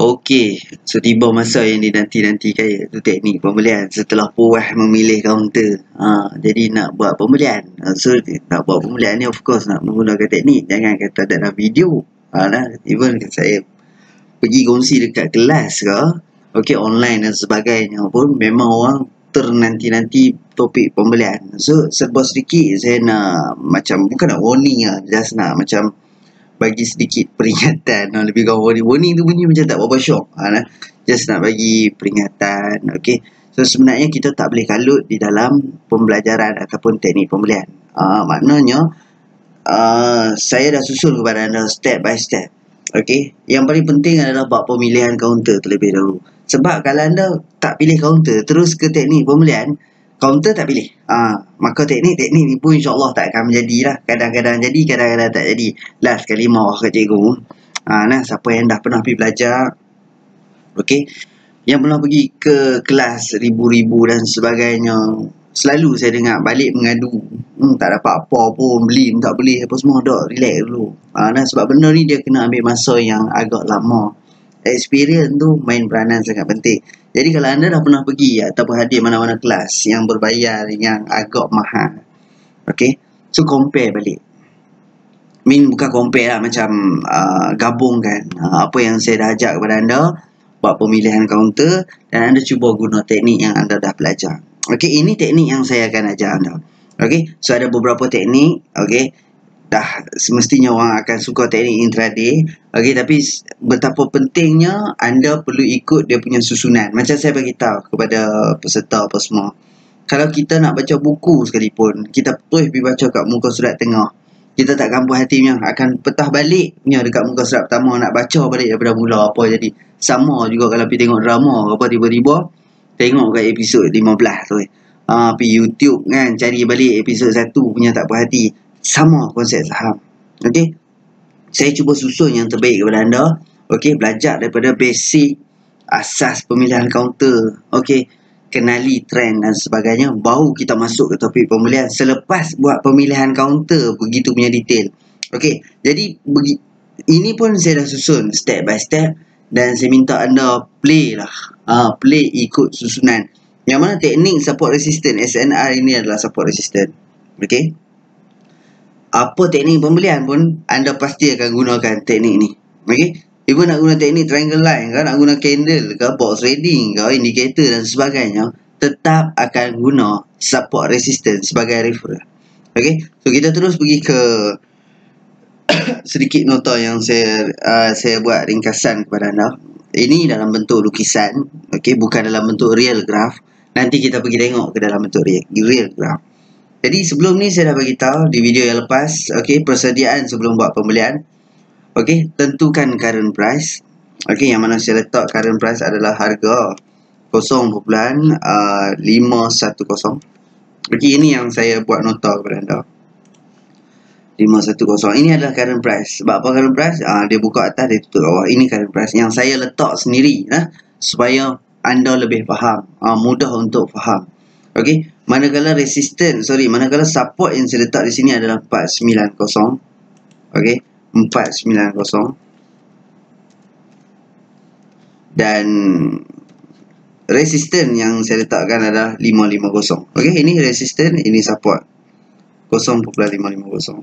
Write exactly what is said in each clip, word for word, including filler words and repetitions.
Okey, so tiba masa yang dinanti-nantikan, iaitu teknik pembelian setelah puas memilih kaunter. Ha, jadi nak buat pembelian. Ha, so nak buat pembelian ni of course nak menggunakan teknik. Jangan kata dalam video. Ha, lah. Even saya pergi kongsi dekat kelas ke, okey, online dan sebagainya pun memang orang ternanti-nanti topik pembelian. So serba sedikit saya nak macam, bukan nak warning lah, just nak macam bagi sedikit peringatan. Lebih kurang warning. Warning tu bunyi macam tak berapa syok. Ha, just nak bagi peringatan. Okay. So sebenarnya kita tak boleh kalut di dalam pembelajaran ataupun teknik pembelian. Ha, maknanya uh, saya dah susun kepada anda step by step. Okay. Yang paling penting adalah buat pemilihan kaunter terlebih dahulu. Sebab kalau anda tak pilih kaunter terus ke teknik pembelian, kaunter tak pilih. Ha, maka teknik-teknik ni pun insyaAllah tak akan menjadi lah. Kadang-kadang jadi, kadang-kadang tak jadi. Last kali marah ke cikgu. Ha, nah, siapa yang dah pernah pergi belajar, okey, yang pernah pergi ke kelas ribu-ribu dan sebagainya, selalu saya dengar balik mengadu. Hmm, tak dapat apa pun, beli tak boleh, apa semua. Dok, relax dulu. Ha, nah, sebab benda ni dia kena ambil masa yang agak lama. Experience tu main peranan sangat penting. Jadi kalau anda dah pernah pergi ataupun hadir mana-mana kelas yang berbayar, yang agak mahal, okay, so compare balik. Min bukan compare lah, macam uh, gabungkan uh, apa yang saya dah ajak kepada anda, buat pemilihan kaunter, dan anda cuba guna teknik yang anda dah belajar. Okay, ini teknik yang saya akan ajar anda. Okay, so ada beberapa teknik. Okay, dah semestinya orang akan suka teknik intraday. Okey, tapi betapa pentingnya anda perlu ikut dia punya susunan. Macam saya bagi tahu kepada peserta apa semua. Kalau kita nak baca buku sekalipun, kita terus pergi baca kat muka surat tengah, kita takkan puas hatinya, akan petah baliknya dekat muka surat pertama, nak baca balik daripada mula apa jadi. Sama juga kalau pergi tengok drama apa, tiba-tiba tengok kat episod lima belas tu. Ah, pergi YouTube kan, cari balik episod satu punya tak puas hati. Sama konsep saham. Okey, saya cuba susun yang terbaik kepada anda. Okey, belajar daripada basic, asas pemilihan kaunter. Okey, kenali trend dan sebagainya. Baru kita masuk ke topik pembelian. Selepas buat pemilihan kaunter, begitu punya detail. Okey, jadi begi, ini pun saya dah susun step by step. Dan saya minta anda play lah. Ha, play ikut susunan. Yang mana teknik support resistance, S N R ini adalah support resistance. Okey, apa teknik pembelian pun anda pasti akan gunakan teknik ni. Okey, ibu nak guna teknik triangle line ke, nak guna candle ke, box trading ke, indicator dan sebagainya, tetap akan guna support resistance sebagai referral. Okey, so kita terus pergi ke sedikit nota yang saya uh, saya buat ringkasan kepada anda. Ini dalam bentuk lukisan, okey, bukan dalam bentuk real graph. Nanti kita pergi tengok ke dalam bentuk real, real graph. Jadi sebelum ni saya dah bagi tahu di video yang lepas, okey, persediaan sebelum buat pembelian. Okey, tentukan current price. Okey, yang mana saya letak current price adalah harga kosong perpuluhan lima satu kosong. Okey, ini yang saya buat nota kepada anda. lima satu kosong. Ini adalah current price. Sebab apa current price? Ah, dia buka atas, dia tutup bawah. Ini current price yang saya letak sendiri, nah, supaya anda lebih faham, ah, mudah untuk faham. Okey, manakala resistance, sorry, manakala support yang saya letak di sini adalah empat sembilan kosong. Okey, empat sembilan kosong. Dan resistance yang saya letakkan adalah lima lima kosong. Okey, ini resistance, ini support. kosong perpuluhan lima lima kosong.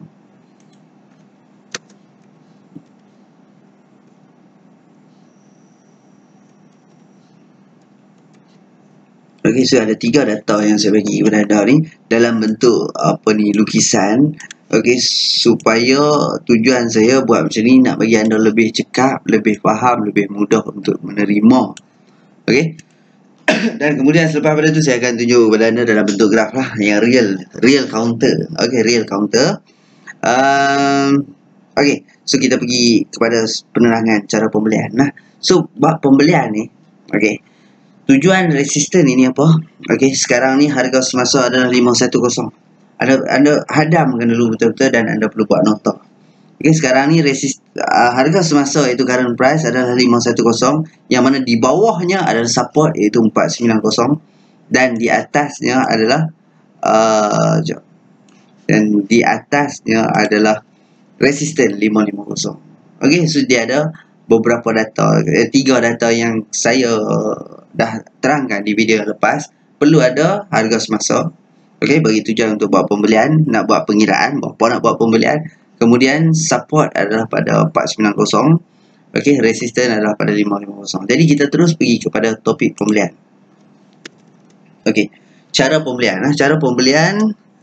Okey, so ada tiga data yang saya bagi kepada anda ni dalam bentuk apa ni, lukisan. Okey, supaya tujuan saya buat macam ni nak bagi anda lebih cekap, lebih faham, lebih mudah untuk menerima. Okey. Dan kemudian selepas pada tu saya akan tunjuk kepada anda dalam bentuk graf lah, yang real, real counter. Okey, real counter. Um, Okey, so kita pergi kepada penerangan cara pembelian. Nah, so bab pembelian ni, okey, tujuan resisten ini apa? Okey, sekarang ni harga semasa adalah lima satu kosong. Anda anda hadamkan dulu betul-betul dan anda perlu buat nota. Okey, sekarang ni resist uh, harga semasa iaitu current price adalah lima satu kosong, yang mana di bawahnya adalah support iaitu empat sembilan kosong dan di atasnya adalah uh, dan di atasnya adalah resisten lima lima kosong. Okey, so dia ada beberapa data, eh, tiga data yang saya dah terangkan di video lepas. Perlu ada harga semasa, okey, bagi tujuan untuk buat pembelian, nak buat pengiraan, berapa nak buat pembelian. Kemudian support adalah pada empat sembilan kosong, okey, resistance adalah pada lima lima kosong. Jadi kita terus pergi kepada topik pembelian. Okey, cara pembelian. Cara pembelian,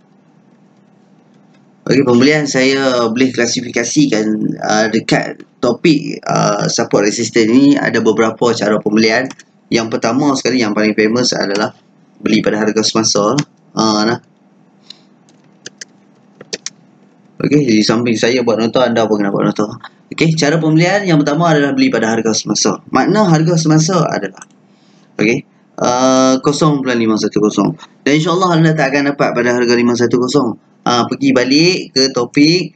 okey, pembelian saya boleh klasifikasikan uh, dekat topik uh, support resistance ni ada beberapa cara pembelian. Yang pertama sekali, yang paling famous adalah beli pada harga semasa. Uh, nah. Okey, di samping saya buat nota, anda pun kena buat nota. Okey, cara pembelian yang pertama adalah beli pada harga semasa. Makna harga semasa adalah, okey, uh, kosong perpuluhan lima satu kosong. Dan insyaAllah anda tak akan dapat pada harga lima satu kosong. Uh, pergi balik ke topik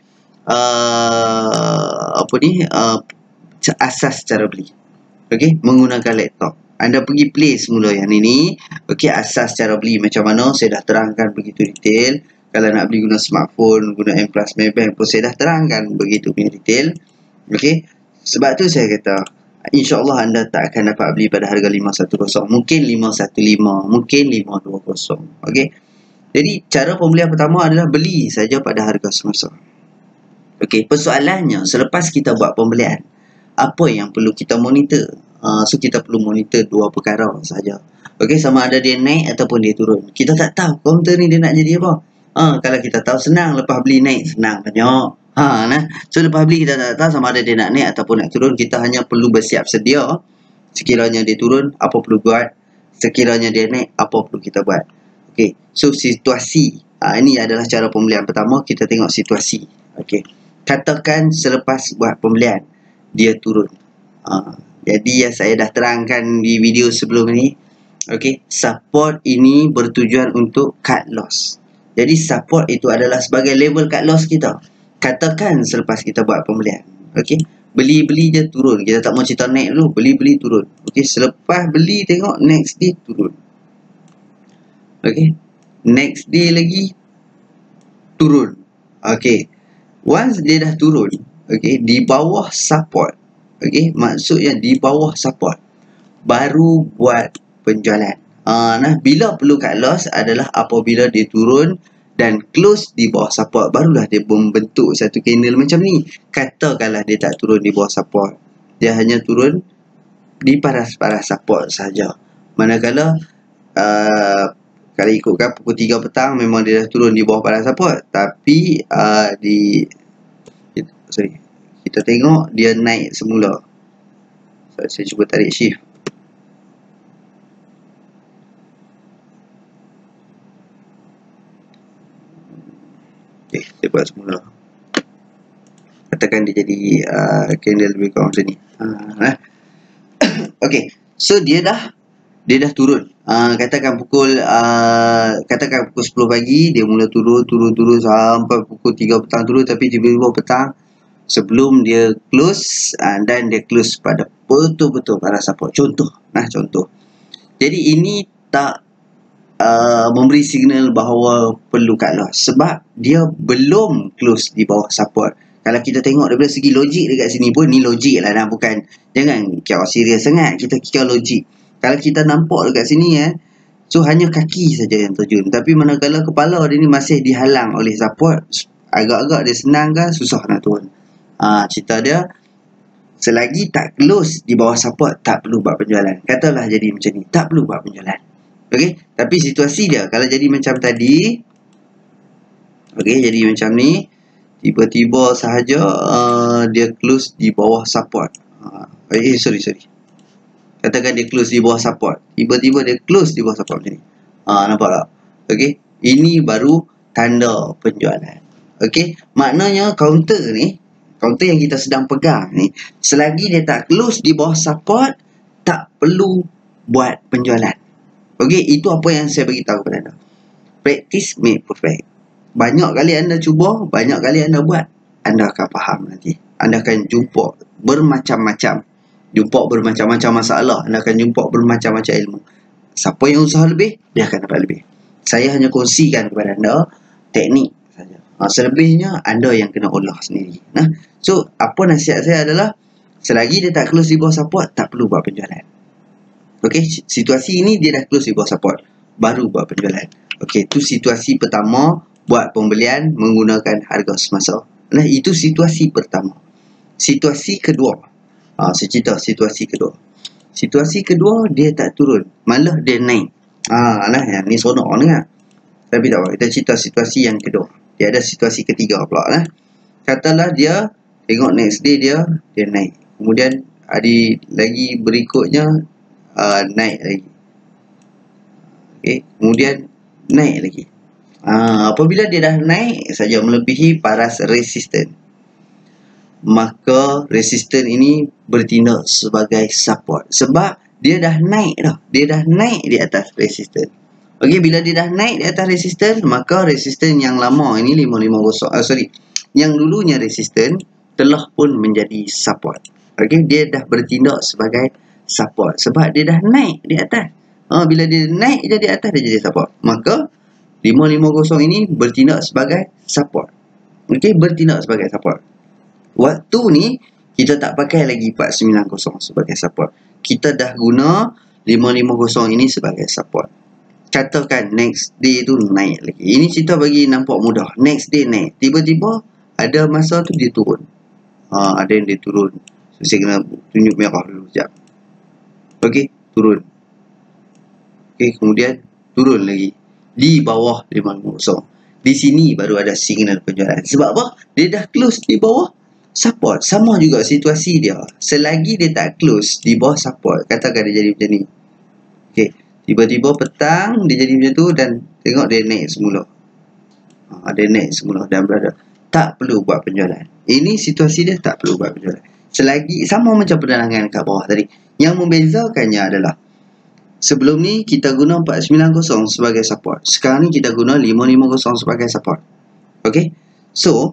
uh, apa ni, uh, asas cara beli. Okey, menggunakan laptop. Anda pergi play semula yang ini. Okey, asas cara beli macam mana saya dah terangkan begitu detail. Kalau nak beli guna smartphone, guna M Plus Maybank pun saya dah terangkan begitu punya detail. Okey, sebab tu saya kata insyaAllah anda tak akan dapat beli pada harga lima satu kosong. Mungkin lima satu lima, mungkin lima dua kosong. Okey, jadi cara pembelian pertama adalah beli saja pada harga semasa. Okey, persoalannya selepas kita buat pembelian, apa yang perlu kita monitor? Uh, so kita perlu monitor dua perkara saja. Okey, sama ada dia naik ataupun dia turun. Kita tak tahu kaunter ni dia nak jadi apa. Uh, kalau kita tahu, senang. Lepas beli naik, senang banyak. Ha, nah. So lepas beli kita tak tahu sama ada dia nak naik ataupun nak turun. Kita hanya perlu bersiap sedia. Sekiranya dia turun, apa perlu buat. Sekiranya dia naik, apa perlu kita buat. Okey, so situasi. Ha, ini adalah cara pembelian pertama. Kita tengok situasi. Okey, katakan selepas buat pembelian dia turun. Ha, jadi yang saya dah terangkan di video sebelum ni. Okey, support ini bertujuan untuk cut loss. Jadi support itu adalah sebagai level cut loss kita. Katakan selepas kita buat pembelian, okey, beli-beli je turun. Kita tak mau cerita naik dulu, beli-beli turun. Okey, selepas beli tengok next day turun. Okey, next day lagi turun. Okey, once dia dah turun, okey, di bawah support. Okey, maksudnya di bawah support baru buat penjualan. Uh, nah, bila perlu cut loss adalah apabila dia turun dan close di bawah support, barulah dia membentuk satu candle macam ni. Katakanlah dia tak turun di bawah support, dia hanya turun di paras-paras support saja. Manakala uh, kalau ikutkan pukul tiga petang memang dia dah turun di bawah paras support, tapi uh, di sorry, kita tengok dia naik semula. So, saya cuba tarik shift. Okay, saya buat semula. Katakan dia jadi uh, candle lebih kurang macam ni. Uh, eh. Okay, so dia dah dia dah turun. Uh, katakan pukul uh, katakan pukul sepuluh pagi dia mula turun turun turun sampai pukul tiga petang turun, tapi tiba-tiba petang sebelum dia close uh, dan dia close pada betul-betul para support. Contoh, nah contoh. Jadi ini tak Uh, memberi signal bahawa perlu cut loss sebab dia belum close di bawah support. Kalau kita tengok daripada segi logik dekat sini pun, ni logik lah, nah, bukan, jangan kira serius sangat, kita kira logik. Kalau kita nampak dekat sini ya, so hanya kaki saja yang terjun, tapi manakala kepala dia ni masih dihalang oleh support, agak-agak dia senang kan, susah nak turun. Ha, cerita dia selagi tak close di bawah support tak perlu buat penjualan. Katalah jadi macam ni, tak perlu buat penjualan. Okey, tapi situasi dia kalau jadi macam tadi, okey, jadi macam ni, tiba-tiba sahaja uh, dia close di bawah support. Uh, eh, sorry, sorry. Katakan dia close di bawah support, tiba-tiba dia close di bawah support macam ni. Ah, nampak tak? Okey, ini baru tanda penjualan. Okey, maknanya counter ni, counter yang kita sedang pegang ni, selagi dia tak close di bawah support, tak perlu buat penjualan. Okey, itu apa yang saya beritahu kepada anda. Practice make perfect. Banyak kali anda cuba, banyak kali anda buat, anda akan faham nanti. Anda akan jumpa bermacam-macam. Jumpa bermacam-macam masalah. Anda akan jumpa bermacam-macam ilmu. Siapa yang usaha lebih, dia akan dapat lebih. Saya hanya kongsikan kepada anda teknik saja. Ha, selebihnya, anda yang kena olah sendiri. Nah, so, apa nasihat saya adalah, Selagi dia tak close di bawah support, tak perlu buat penjualan. Okey, situasi ini dia dah close di bawah support, baru buat penjualan. Okey, itu situasi pertama buat pembelian menggunakan harga semasa. Nah, itu situasi pertama. Situasi kedua, ha, saya cerita situasi kedua. Situasi kedua, dia tak turun, malah dia naik. Ah, ha, nah, yang ni seronok ni kan. Tapi tak apa, kita cerita situasi yang kedua. Dia ada situasi ketiga pula lah. Katalah dia tengok next day dia dia naik. Kemudian hari lagi berikutnya uh, naik lagi. Okey, kemudian naik lagi. Uh, apabila dia dah naik saja melebihi paras resisten, maka resisten ini bertindak sebagai support. Sebab dia dah naik dah. Dia dah naik di atas resisten. Okey, bila dia dah naik di atas resisten, maka resisten yang lama ini lima lima kosong, uh, sorry, yang dulunya resisten telah pun menjadi support. Okey, dia dah bertindak sebagai support sebab dia dah naik di atas. Ha, bila dia naik je di atas, dia jadi support. Maka lima lima kosong ini bertindak sebagai support. Okey, bertindak sebagai support. Waktu ni kita tak pakai lagi empat sembilan kosong sebagai support. Kita dah guna lima lima kosong ini sebagai support. Katakan next day tu naik lagi. Ini cerita bagi nampak mudah. Next day naik. Tiba-tiba ada masa tu dia turun. Ha, ada yang dia turun. So, saya kena tunjuk merah dulu sekejap. Okey, turun. Okey, kemudian turun lagi. Di bawah lima lima kosong. Di sini baru ada signal penjualan. Sebab apa? Dia dah close di bawah support. Sama juga situasi dia. Selagi dia tak close di bawah support, katakan dia jadi macam ni. Okey. Tiba-tiba petang dia jadi macam tu dan tengok dia naik semula. Ha, dia naik semula dan berada. Tak perlu buat penjualan. Ini situasi dia tak perlu buat penjualan. Selagi sama macam penerangan kat bawah tadi. Yang membezakannya adalah sebelum ni kita guna empat sembilan kosong sebagai support. Sekarang ni kita guna lima lima kosong sebagai support. Okey. So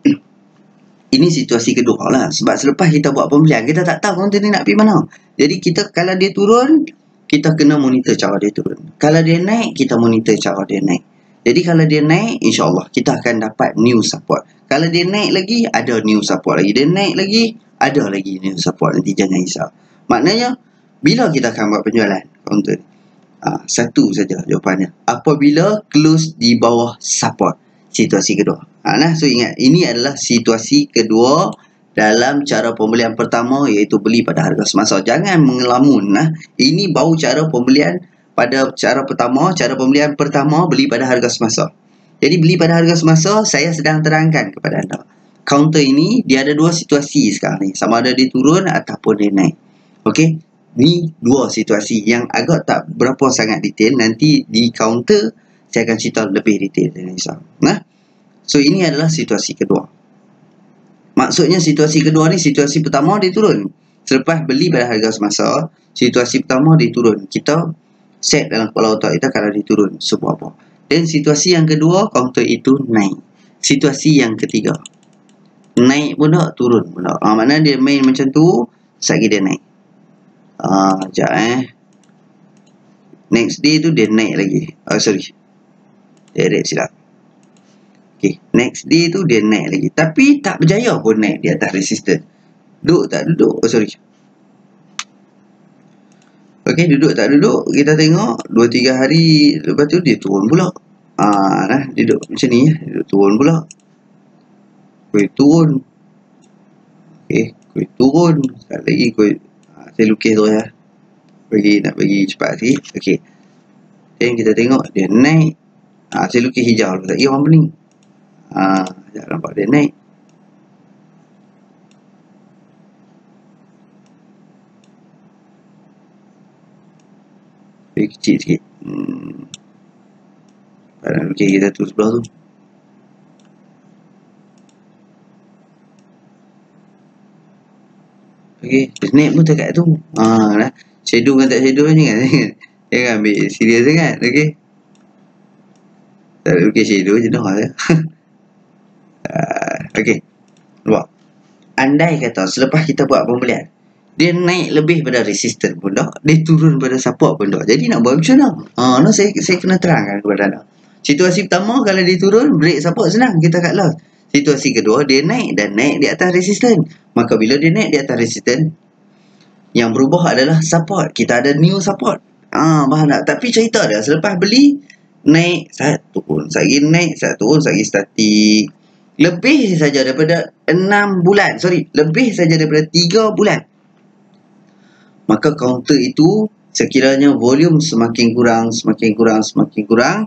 ini situasi kedua lah. Sebab selepas kita buat pembelian, kita tak tahu counter ni nak pergi mana. Jadi kita kalau dia turun, kita kena monitor cara dia turun. Kalau dia naik, kita monitor cara dia naik. Jadi kalau dia naik, insyaAllah kita akan dapat new support. Kalau dia naik lagi, ada new support lagi. Dia naik lagi, ada lagi new support. Nanti jangan risau. Maknanya, bila kita akan buat penjualan counter? Ha, satu saja jawapannya. Apabila close di bawah support. Situasi kedua. Ha, nah, so ingat, ini adalah situasi kedua dalam cara pembelian pertama, iaitu beli pada harga semasa. Jangan mengelamun. Nah. Ini baru cara pembelian pada cara pertama. Cara pembelian pertama beli pada harga semasa. Jadi beli pada harga semasa, saya sedang terangkan kepada anda. Counter ini, dia ada dua situasi sekarang ni. Sama ada dia turun ataupun dia naik. Okey. Ni dua situasi yang agak tak berapa sangat detail. Nanti di counter, saya akan cerita lebih detail. Nah. So ini adalah situasi kedua. Maksudnya situasi kedua ni, situasi pertama dia turun. Selepas beli pada harga semasa, situasi pertama dia turun. Kita set dalam kepala otak kita kalau dia turun sebuah apa. Dan situasi yang kedua, counter itu naik. Situasi yang ketiga, naik pun tak, turun pun tak. Ha, maknanya dia main macam tu, sekejap dia naik. Ah, ha, sekejap eh. Next day tu dia naik lagi. Oh, sorry. Direct silap. Okay, next day tu dia naik lagi. Tapi tak berjaya pun naik di atas resisten. Duduk tak duduk. Oh, sorry. Okay, duduk tak duduk. Kita tengok dua tiga hari lepas tu dia turun pula. Ah, nah, dia duduk macam ni. Dia turun pula. Kuih turun. Okay, kuih turun. Sekali lagi kuih. Ah, saya lukis tu ya. Bagi, nak bagi cepat sikit. Okay. Dan kita tengok dia naik. Ah, saya lukis hijau. Tak kira orang pening. Ah, ha, nampak dia naik. Dia kecil sikit. Hmm. Padahal okay, kita tu sebelah tu. Okay, naik pun dekat tu. Ah, ha, shadow dengan tak shadow ni kan. Jangan ambil serius sangat. Okay. Tak ada lukis shadow je dah. Uh, Okey. Nampak? Andai kata selepas kita buat pembelian, dia naik lebih pada resisten pun tak, dia turun pada support pun tak. Jadi nak buat macam mana? Ha, no, saya saya kena terangkan kepada anda. Situasi pertama, kalau dia turun, break support senang, kita kat loss. Situasi kedua, dia naik dan naik di atas resisten. Maka bila dia naik di atas resisten, yang berubah adalah support. Kita ada new support. Ah, faham tak? Tapi cerita dia, selepas beli, naik, saya turun. Saya naik, saya turun, saya statik. Lebih saja daripada enam bulan. Sorry, lebih saja daripada tiga bulan. Maka counter itu, sekiranya volume semakin kurang, semakin kurang, semakin kurang,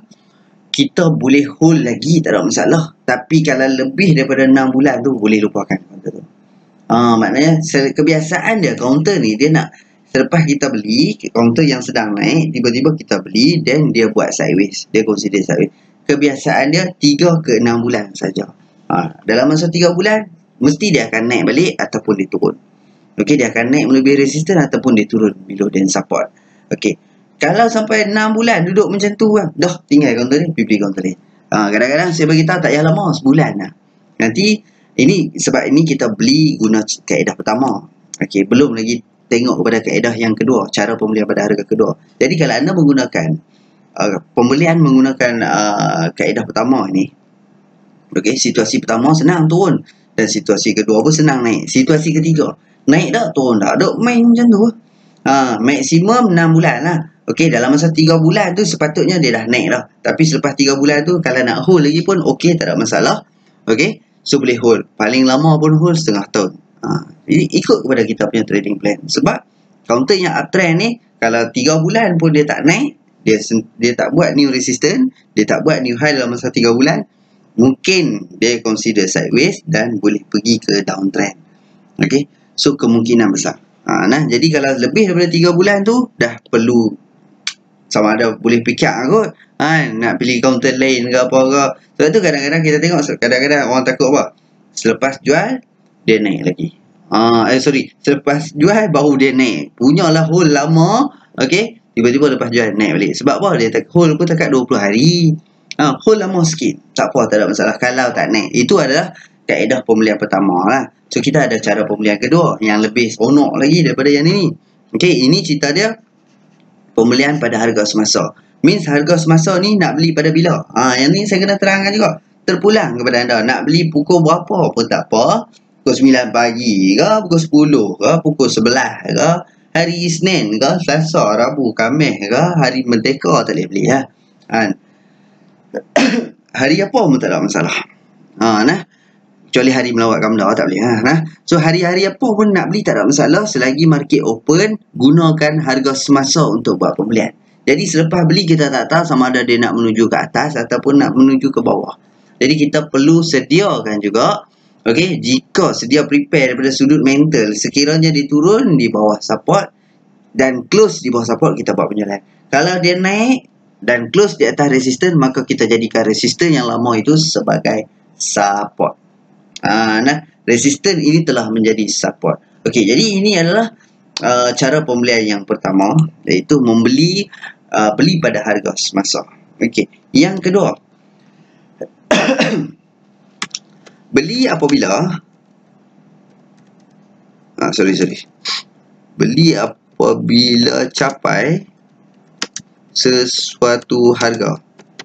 kita boleh hold lagi, tak ada masalah. Tapi kalau lebih daripada enam bulan tu, boleh lupakan counter tu. Ah, maknanya kebiasaan dia counter ni, dia nak selepas kita beli counter yang sedang naik, tiba-tiba kita beli dan dia buat sideways, dia consider sideways. Kebiasaan dia tiga ke enam bulan saja. Ah, dalam masa tiga bulan mesti dia akan naik balik ataupun dia turun. Okey, dia akan naik melebihi resisten ataupun dia turun below dan support. Okey. Kalau sampai enam bulan duduk macam tu kan, dah tinggal counter ni, pergi beli counter ni. Ah, kadang-kadang saya bagi tahu tak payah lama, sebulan lah. Nanti ini sebab ini kita beli guna kaedah pertama. Okey, belum lagi tengok kepada kaedah yang kedua, cara pembelian pada harga kedua. Jadi kalau anda menggunakan uh, pembelian menggunakan uh, kaedah pertama ini, okey, situasi pertama senang turun dan situasi kedua pun senang naik. Situasi ketiga, naik tak turun tak, duk main macam tu. Ha, maksimum enam bulan lah. Okey, dalam masa tiga bulan tu sepatutnya dia dah naik dah. Tapi selepas tiga bulan tu kalau nak hold lagi pun okey, tak ada masalah. Okey. So boleh hold. Paling lama pun hold setengah tahun. Ha, jadi ikut kepada kita punya trading plan. Sebab counter yang uptrend ni, kalau tiga bulan pun dia tak naik, dia dia tak buat new resistance, dia tak buat new high dalam masa tiga bulan, mungkin dia consider sideways dan boleh pergi ke downtrend. Okey. So kemungkinan besar. Ha, nah, jadi kalau lebih daripada tiga bulan tu dah perlu sama ada boleh fikir kot. Ha, nak pilih counter lain ke apa ke. Sebab tu kadang-kadang kita tengok, kadang-kadang orang takut apa? Selepas jual, dia naik lagi. Ha, eh sorry, selepas jual baru dia naik. Punyalah hold lama, okey, tiba-tiba lepas jual naik balik. Sebab apa? Dia tak hold pun takat dua puluh hari. Ha, hold lama sikit. Tak apa, tak ada masalah kalau tak naik. Itu adalah kaedah pembelian pertama lah. So kita ada cara pembelian kedua yang lebih seronok lagi daripada yang ini. Okey, ini cerita dia pembelian pada harga semasa. Means harga semasa ni nak beli pada bila? Ha, yang ni saya kena terangkan juga. Terpulang kepada anda. Nak beli pukul berapa pun tak apa. Pukul sembilan pagi ke, pukul sepuluh ke, pukul sebelas ke, hari Isnin ke, Selasa, Rabu, Khamis ke, hari Merdeka tak boleh beli ya. Ha. Hari apa pun tak ada masalah. Ha, nah. Kecuali hari melawat Kamda tak boleh. Ha, nah. So hari-hari apa pun nak beli tak ada masalah selagi market open, gunakan harga semasa untuk buat pembelian. Jadi selepas beli kita tak tahu sama ada dia nak menuju ke atas ataupun nak menuju ke bawah. Jadi kita perlu sediakan juga, okey, jika sedia prepare daripada sudut mental, sekiranya dia turun di bawah support dan close di bawah support, kita buat penjualan. Kalau dia naik dan close di atas resisten, maka kita jadikan resisten yang lama itu sebagai support. Uh, nah, resisten ini telah menjadi support. Okey, jadi ini adalah uh, cara pembelian yang pertama, iaitu membeli uh, beli pada harga semasa. Okey, yang kedua, beli apabila ah sorry sorry beli apabila capai sesuatu harga.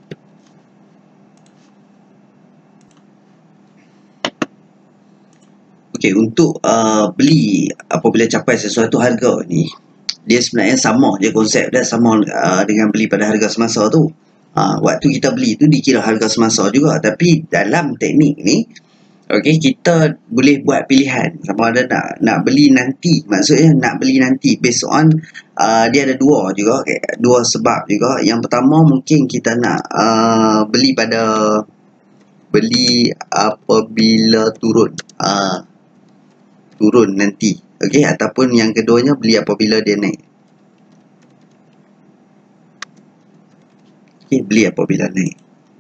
Okey, untuk uh, beli apabila capai sesuatu harga ni, dia sebenarnya sama je konsep dia, sama uh, dengan beli pada harga semasa tu. Uh, waktu kita beli tu dikira harga semasa juga, tapi dalam teknik ni, okey, kita boleh buat pilihan sama ada nak nak beli nanti. Maksudnya nak beli nanti based on uh, dia ada dua juga, okay, dua sebab juga. Yang pertama mungkin kita nak uh, beli pada beli apabila turun. Uh, turun nanti, okey, ataupun yang keduanya beli apabila dia naik. Okey, beli apabila naik.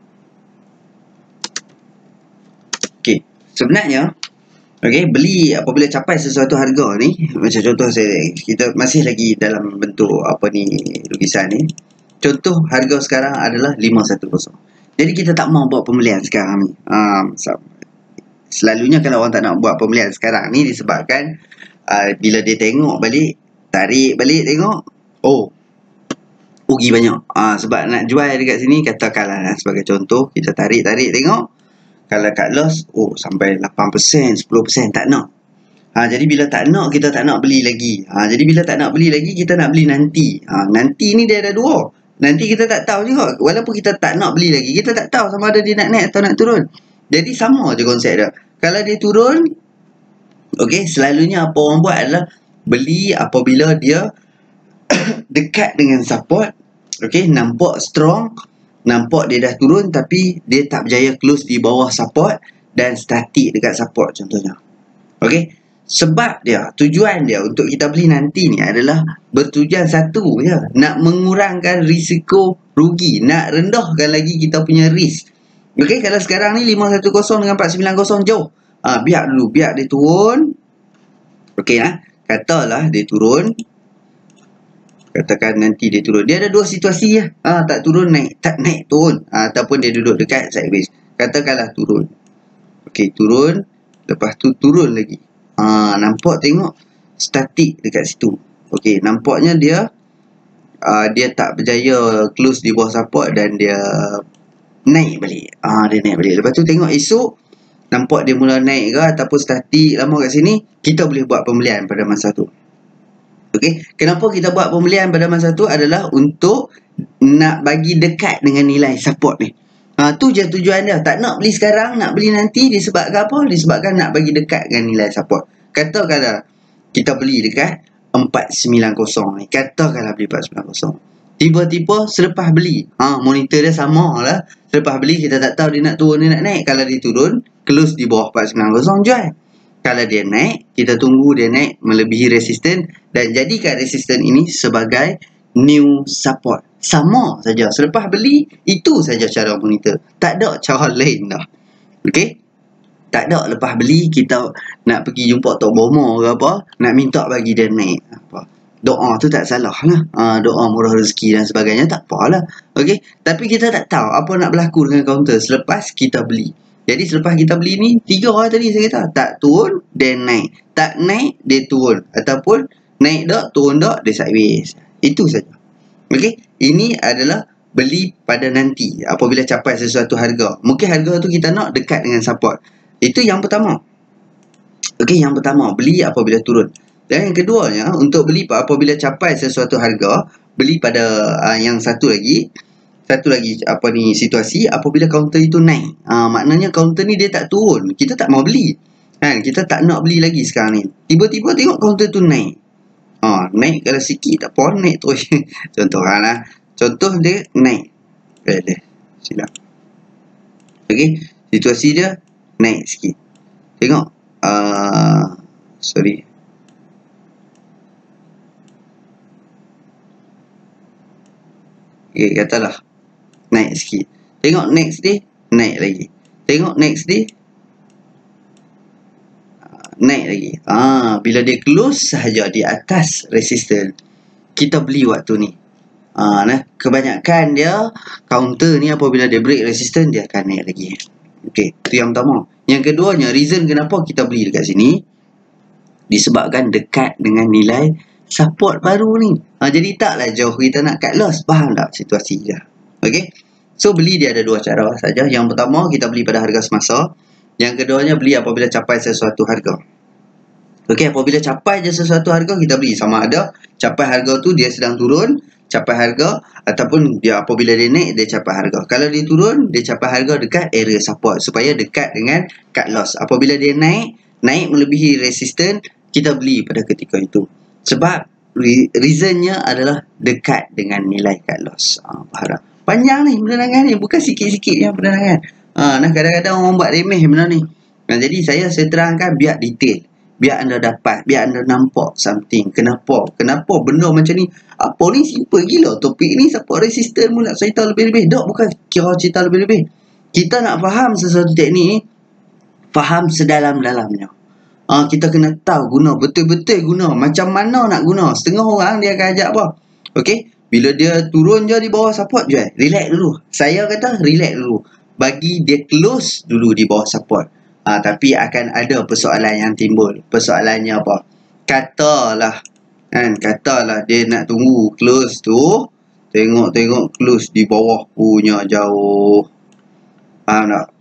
Okey, sebenarnya okey, beli apabila capai sesuatu harga ni, macam contoh saya, kita masih lagi dalam bentuk apa ni, lukisan ni. Contoh harga sekarang adalah lima ratus sepuluh. Jadi kita tak mau buat pembelian sekarang ni. Um, Selalunya kalau orang tak nak buat pembelian sekarang ni disebabkan uh, bila dia tengok balik, tarik balik tengok, oh, rugi banyak. Uh, sebab nak jual dekat sini, katakanlah sebagai contoh, kita tarik-tarik tengok, Kalau cut loss, oh sampai lapan peratus, sepuluh peratus tak nak. Ha, jadi bila tak nak, kita tak nak beli lagi. Ha, jadi bila tak nak beli lagi, kita nak beli nanti. Ha, nanti ni dia ada dua. Nanti kita tak tahu juga. Walaupun kita tak nak beli lagi, kita tak tahu sama ada dia nak naik atau nak turun. Jadi sama je konsep dia. Kalau dia turun, okey, selalunya apa orang buat adalah beli apabila dia dekat dengan support. Okey, nampak strong, nampak dia dah turun tapi dia tak berjaya close di bawah support dan static dekat support contohnya. Okey, sebab dia, tujuan dia untuk kita beli nanti ni adalah bertujuan satu je, nak mengurangkan risiko rugi, nak rendahkan lagi kita punya risk. Okey, kalau sekarang ni lima satu kosong dengan empat sembilan kosong jauh. Ah, ha, biar dulu, biar dia turun. Okey lah, katalah dia turun. Katakan nanti dia turun. Dia ada dua situasi ya. Ah, ha, tak turun naik, tak naik turun. Ha, ataupun dia duduk dekat sideways. Katakanlah turun. Okey, turun. Lepas tu turun lagi. Ha, nampak tengok statik dekat situ. Okey, nampaknya dia uh, dia tak berjaya close di bawah support dan dia naik balik. Ah, ha, dia naik balik. Lepas tu tengok esok nampak dia mula naik ke ataupun statik lama kat sini, kita boleh buat pembelian pada masa tu. Okey, kenapa kita buat pembelian pada masa tu adalah untuk nak bagi dekat dengan nilai support ni. Ha, tu je tujuan dia. Tak nak beli sekarang, nak beli nanti disebabkan apa? Disebabkan nak bagi dekat dengan nilai support. Katakanlah kita beli dekat empat sembilan kosong ni. Katakanlah beli empat sembilan kosong. Tiba-tiba selepas beli, ha, monitor dia sama lah. Selepas beli kita tak tahu dia nak turun, dia nak naik. Kalau dia turun, close di bawah empat sembilan kosong, jual. Kalau dia naik, kita tunggu dia naik melebihi resisten dan jadikan resisten ini sebagai new support. Sama saja. Selepas beli, itu saja cara monitor. Tak ada cara lain dah. Okey? Tak ada lepas beli kita nak pergi jumpa Tok Bomo ke apa, nak minta bagi dia naik. Apa? Doa tu tak salah lah. Ha, doa murah rezeki dan sebagainya tak apalah. Okey? Tapi kita tak tahu apa nak berlaku dengan counter selepas kita beli. Jadi selepas kita beli ni, tiga orang tadi saya kata, tak turun, dia naik. Tak naik, dia turun. Ataupun naik tak, turun tak, dia sideways. Itu saja. Okey, ini adalah beli pada nanti apabila capai sesuatu harga. Mungkin harga tu kita nak dekat dengan support. Itu yang pertama. Okey, yang pertama, beli apabila turun. Dan yang keduanya, untuk beli apabila capai sesuatu harga, beli pada uh, yang satu lagi, satu lagi apa ni situasi apabila counter itu naik. Ha, maknanya counter ni dia tak turun. Kita tak mau beli. Kan? Kita tak nak beli lagi sekarang ni. Tiba-tiba tengok counter tu naik. Ha, naik kalau sikit tak apa, naik terus. Contoh lah. Contoh dia naik. Eh, dia. Silap. Okey. Situasi dia naik sikit. Tengok. Uh, sorry. Okey, katalah naik sikit. Tengok next day, naik lagi. Tengok next day, naik lagi. Ah, bila dia close sahaja di atas resisten, kita beli waktu ni. Ah, nah, kebanyakan dia counter ni apabila dia break resisten, dia akan naik lagi. Okey, itu yang pertama. Yang keduanya, reason kenapa kita beli dekat sini disebabkan dekat dengan nilai support baru ni. Ah, jadi taklah jauh kita nak cut loss. Faham tak situasi dia? Okey. So, beli dia ada dua cara saja. Yang pertama, kita beli pada harga semasa. Yang keduanya, beli apabila capai sesuatu harga. Okey, apabila capai je sesuatu harga, kita beli. Sama ada capai harga tu dia sedang turun, capai harga, ataupun dia apabila dia naik, dia capai harga. Kalau dia turun, dia capai harga dekat area support. Supaya dekat dengan cut loss. Apabila dia naik, naik melebihi resisten, kita beli pada ketika itu. Sebab reasonnya adalah dekat dengan nilai cut loss. Ha, faham? Panjang ni penerangan ni, bukan sikit-sikit yang penerangan. Ha, nah kadang-kadang orang buat remeh benda ni. Nah, jadi saya saya terangkan biar detail, biar anda dapat, biar anda nampak something. Kenapa? Kenapa benda macam ni? Apa ni simple gila topik ni, support resisten pun nak cerita lebih-lebih. Dok, bukan kira cerita lebih-lebih. Kita nak faham sesuatu teknik ni, faham sedalam-dalamnya. Ha, kita kena tahu guna, betul-betul guna. Macam mana nak guna. Setengah orang dia akan ajak apa? Okey. Bila dia turun je di bawah support, jual. Relax dulu. Saya kata relax dulu. Bagi dia close dulu di bawah support. Ha, tapi akan ada persoalan yang timbul. Persoalannya apa? Katalah, kan, katalah dia nak tunggu close tu. Tengok-tengok close di bawah punya jauh. Faham tak?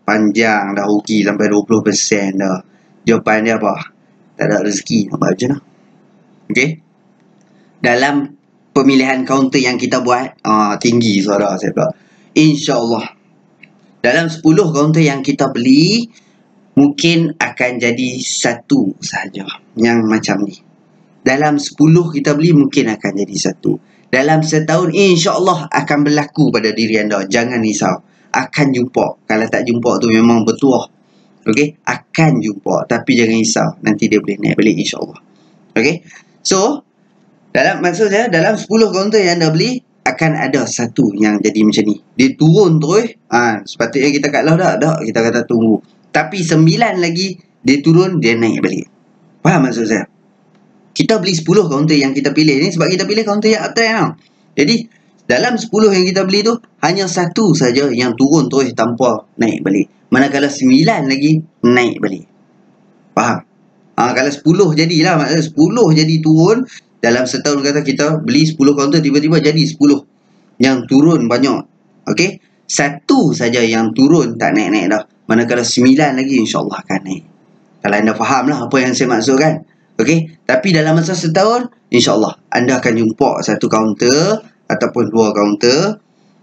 panjang dah, rugi sampai dua puluh peratus dah. Jawapan dia apa? Tak ada rezeki. Nak buat macam mana? Okey. Dalam pemilihan kaunter yang kita buat, ah, tinggi suara saya pula. InsyaAllah, dalam sepuluh kaunter yang kita beli, mungkin akan jadi satu sahaja yang macam ni. Dalam sepuluh kita beli, mungkin akan jadi satu. Dalam setahun, insyaAllah akan berlaku pada diri anda. Jangan risau. Akan jumpa. Kalau tak jumpa tu memang bertuah. Okey, akan jumpa, tapi jangan risau, nanti dia boleh naik balik insya-Allah. Okey. So, dalam maksud saya dalam sepuluh kaunter yang anda beli akan ada satu yang jadi macam ni. Dia turun terus, ah ha, sepatutnya kita kat loss dah, dah kita kata tunggu. Tapi sembilan lagi dia turun, dia naik balik. Faham maksud saya? Kita beli sepuluh kaunter yang kita pilih ni sebab kita pilih kaunter yang uptrend tau. Jadi, dalam sepuluh yang kita beli tu hanya satu saja yang turun terus tanpa naik balik. Manakala sembilan lagi naik balik. Faham? Ha, kalau sepuluh jadilah, maksudnya sepuluh jadi turun. Dalam setahun kata kita beli sepuluh kaunter, tiba-tiba jadi sepuluh. Yang turun banyak. Okey? Satu saja yang turun tak naik-naik dah. Manakala sembilan lagi insyaAllah akan naik. Kalau anda faham lah apa yang saya maksudkan. Okey? Tapi dalam masa setahun, insyaAllah anda akan jumpa satu kaunter ataupun dua kaunter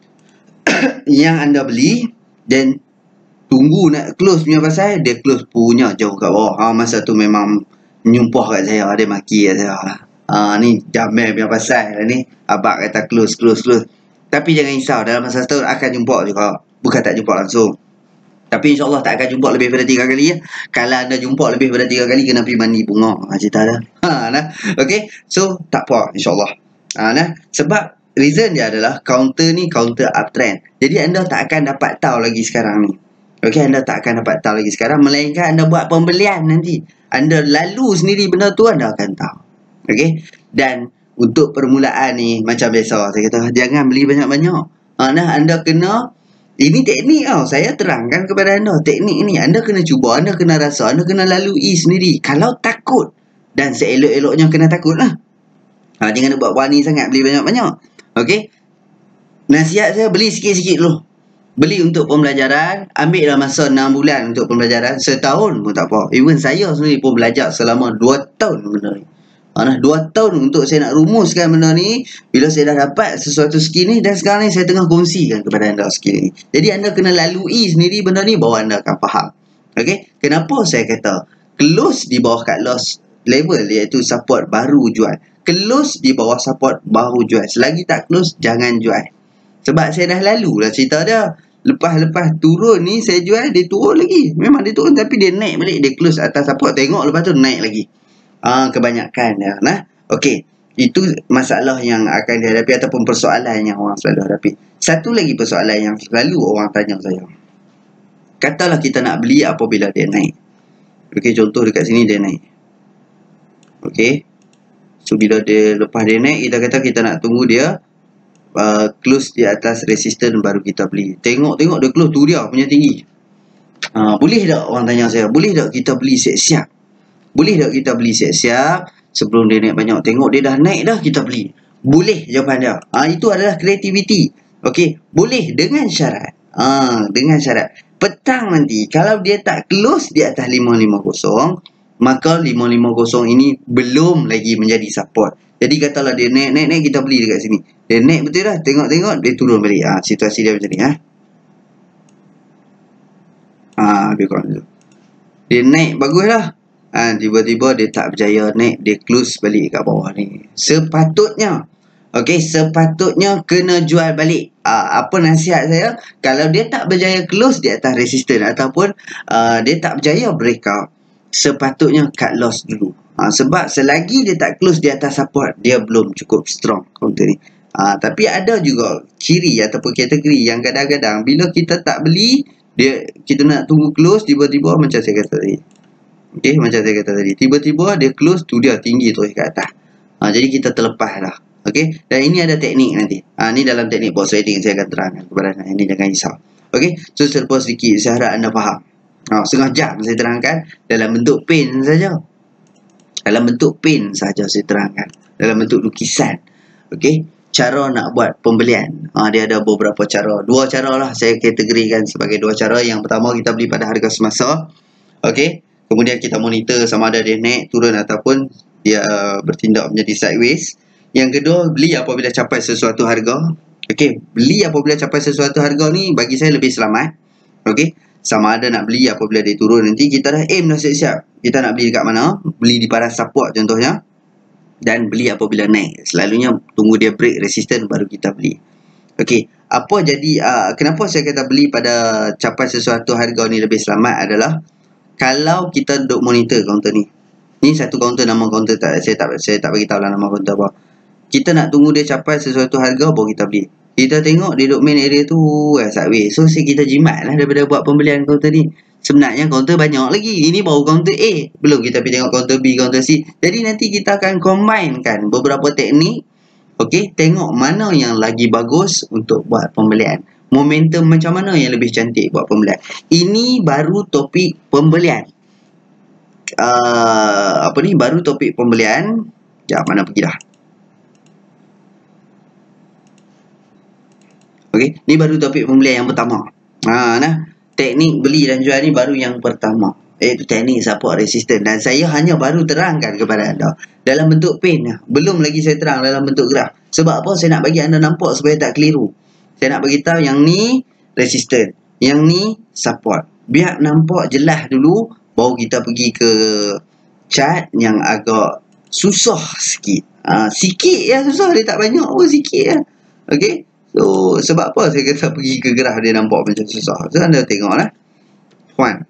yang anda beli dan tunggu nak close punya pasal, dia close punya jauh kat bawah. Ha, masa tu memang menyumpah kat saya, dia maki kat saya. Ha, ni Jamil punya pasal lah ni. Abang kata close, close, close. Tapi jangan risau, dalam masa setahun akan jumpa juga. Bukan tak jumpa langsung. Tapi insyaAllah tak akan jumpa lebih daripada tiga kali ya. Kalau anda jumpa lebih daripada tiga kali, kena pergi mandi bunga. Ha, cerita dah. Ha, nah. Okay, so tak apa insyaAllah. Ha, nah. Sebab reason dia adalah counter ni counter uptrend. Jadi anda tak akan dapat tahu lagi sekarang ni. Okey, anda tak akan dapat tahu lagi sekarang, melainkan anda buat pembelian nanti. Anda lalu sendiri benda tu, anda akan tahu. Okey? Dan untuk permulaan ni, macam biasa, saya kata, jangan beli banyak-banyak. Ha, nah, anda kena, ini teknik tau. Saya terangkan kepada anda, teknik ni. Anda kena cuba, anda kena rasa, anda kena lalui sendiri. Kalau takut, dan seelok-eloknya kena takut lah. Ha, jangan buat berani sangat beli banyak-banyak. Okey? Nasihat saya, beli sikit-sikit dulu. Beli untuk pembelajaran, ambil dalam masa enam bulan untuk pembelajaran, setahun pun tak apa. Even saya sendiri pun belajar selama dua tahun benda ni. Ha, dua tahun untuk saya nak rumuskan benda ni. Bila saya dah dapat sesuatu skill ni, dan sekarang ni saya tengah kongsikan kepada anda skill ni. Jadi anda kena lalui sendiri benda ni, baru anda akan faham. Okey? Kenapa saya kata close di bawah cut loss level, iaitu support baru jual. Close di bawah support baru jual. Selagi tak close, jangan jual. Sebab saya dah lalu lah cerita dia. Lepas-lepas turun ni saya jual, dia turun lagi. Memang dia turun tapi dia naik balik, dia close atas support, tengok lepas tu naik lagi. Ah, kebanyakan dia. Nah, okey. Itu masalah yang akan dihadapi ataupun persoalan yang orang selalu hadapi. Satu lagi persoalan yang selalu orang tanya saya. Katalah kita nak beli apabila dia naik. Okey, contoh dekat sini dia naik. Okey. So bila dia lepas dia naik, kita kata kita nak tunggu dia Uh, close di atas resisten baru kita beli. Tengok-tengok dia close tu dia punya tinggi. Uh, boleh tak orang tanya saya, boleh tak kita beli siap-siap? Boleh tak kita beli siap-siap sebelum dia naik banyak? Tengok dia dah naik dah, kita beli. Boleh jawapan dia. Uh, itu adalah kreativiti. Okey, boleh dengan syarat. Uh, dengan syarat. Petang nanti kalau dia tak close di atas lima lima kosong, maka lima lima kosong ini belum lagi menjadi support. Jadi katalah dia naik-naik-naik, kita beli dekat sini. Dia naik betul dah, tengok-tengok dia turun balik. Ha, situasi dia macam ni. Ha? Ha, lebih kurang tu. Dia naik bagus lah. Ha, tiba-tiba dia tak berjaya naik, dia close balik kat bawah ni. Sepatutnya, okey, sepatutnya kena jual balik. Ha, apa nasihat saya? Kalau dia tak berjaya close di atas resisten ataupun uh, dia tak berjaya breakout, sepatutnya cut loss dulu. Ha, sebab selagi dia tak close di atas support, dia belum cukup strong counter ni. Ha, tapi ada juga ciri ataupun kategori yang kadang-kadang bila kita tak beli, dia kita nak tunggu close, tiba-tiba macam saya kata tadi. Okey, macam saya kata tadi, tiba-tiba dia close tu dia tinggi terus kat atas. Ha, jadi kita terlepas lah. Okey, dan ini ada teknik nanti. Ha, ni dalam teknik box trading saya akan terangkan kepada anda. Ini jangan risau. Okey, so selepas sedikit saya harap anda faham. Ha, setengah jam saya terangkan dalam bentuk pen saja. Dalam bentuk pen saja saya terangkan. Dalam bentuk lukisan. Okey. cara nak buat pembelian. Ha, dia ada beberapa cara. Dua cara lah saya kategorikan sebagai dua cara. Yang pertama, kita beli pada harga semasa. Okey. Kemudian kita monitor sama ada dia naik, turun ataupun dia uh, bertindak menjadi sideways. Yang kedua, beli apabila capai sesuatu harga. Okey, beli apabila capai sesuatu harga ni bagi saya lebih selamat. Okey. Sama ada nak beli apabila dia turun, nanti kita dah aim dah siap-siap. Kita nak beli dekat mana? Beli di paras support contohnya. Dan beli apabila naik. Selalunya tunggu dia break resistance baru kita beli. Okey, apa jadi uh, kenapa saya kata beli pada capai sesuatu harga ni lebih selamat adalah kalau kita duduk monitor counter ni. Ni satu counter, nama counter tak saya tak saya tak bagi tahu lah nama counter apa. Kita nak tunggu dia capai sesuatu harga baru kita beli. Kita tengok dia duduk main area tu eh, sideways. So kita jimat lah daripada buat pembelian counter ni. Sebenarnya counter banyak lagi. Ini baru counter A. Belum kita pergi tengok counter B, counter C. Jadi nanti kita akan combinekan beberapa teknik. Okey, tengok mana yang lagi bagus untuk buat pembelian. Momentum macam mana yang lebih cantik buat pembelian. Ini baru topik pembelian. Uh, apa ni? Baru topik pembelian. Sekejap, mana pergi dah. Okey, ni baru topik pembelian yang pertama. Ha, nah, teknik beli dan jual ni baru yang pertama, iaitu teknik support resistance. Dan saya hanya baru terangkan kepada anda dalam bentuk pen. Belum lagi saya terang dalam bentuk graf. Sebab apa? Saya nak bagi anda nampak supaya tak keliru. Saya nak bagi tahu yang ni resistance, yang ni support. Biar nampak jelas dulu, baru kita pergi ke chart yang agak susah sikit. Ha, sikit ya susah, dia tak banyak pun, sikit ya. Okey. So, sebab apa saya kata pergi ke graf dia nampak macam susah. So, anda tengoklah. Puan.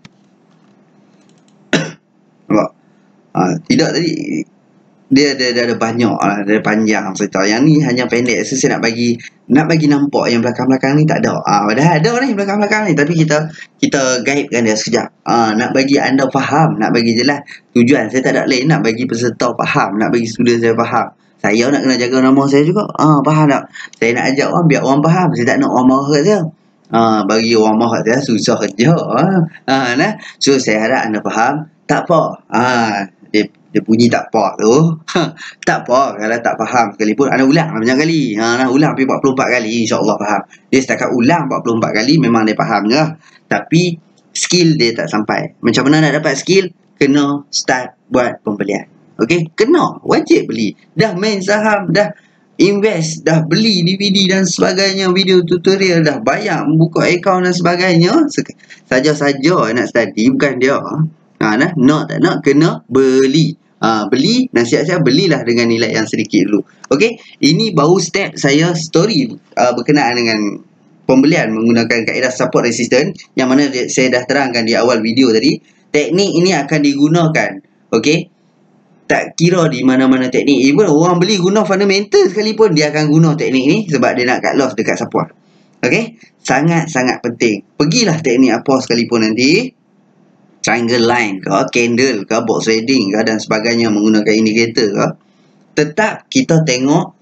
Nampak? Ha, tidak tadi. Dia ada, dia ada banyak lah. Dia ada panjang cerita. Yang ni hanya pendek. So, saya nak bagi nak bagi nampak yang belakang-belakang ni tak ada. Ah, ha, dah ada ni belakang-belakang ni. Tapi kita kita gaibkan dia sekejap. Ah, ha, nak bagi anda faham. Nak bagi jelas. Tujuan saya tak ada lain. Nak bagi peserta faham. Nak bagi student saya faham. Saya nak kena jaga nama saya juga. Ah, faham tak? Saya nak ajak orang biar orang faham. Saya tak nak orang marah kat saya. Ah, bagi orang marah saya susah kerja. Ah, ah, nah. So saya harap anda faham. Tak apa. Ah, dia dia bunyi tak apa tu. Tak apa kalau tak faham sekalipun. Anda ulang banyak kali. Ha, nah, ulang sampai empat puluh empat kali, insya-Allah faham. Dia setakat ulang empat puluh empat kali memang dia faham je lah. Tapi skill dia tak sampai. Macam mana nak dapat skill? Kena start buat pembelian. Okey, kena wajib beli. Dah main saham, dah invest, dah beli D V D dan sebagainya, video tutorial, dah bayar membuka akaun dan sebagainya. Saja-saja nak study, bukan dia. Ha, nah, nak tak nak kena beli. Ha, beli, nasihat saya belilah dengan nilai yang sedikit dulu. Okey, ini baru step saya story uh, berkenaan dengan pembelian menggunakan kaedah support resistance yang mana saya dah terangkan di awal video tadi. Teknik ini akan digunakan. Okey. Tak kira di mana-mana teknik. Even orang beli guna fundamental sekalipun, dia akan guna teknik ni sebab dia nak cut loss dekat support. Okey? Sangat-sangat penting. Pergilah teknik apa sekalipun nanti. Triangle line ke, candle ke, box trading ke dan sebagainya menggunakan indikator ke. Tetap kita tengok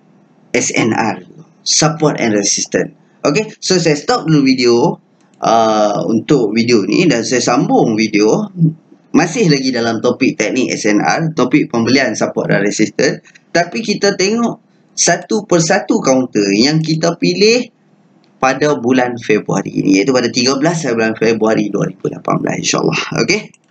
S N R. Support and resistance. Okey? So, saya stop dulu video uh, untuk video ni dan saya sambung video. Masih lagi dalam topik teknik S N R, topik pembelian support dan resistance. Tapi kita tengok satu persatu counter yang kita pilih pada bulan Februari ini. Iaitu pada tiga belas bulan Februari dua ribu lapan belas, insyaAllah. Okey.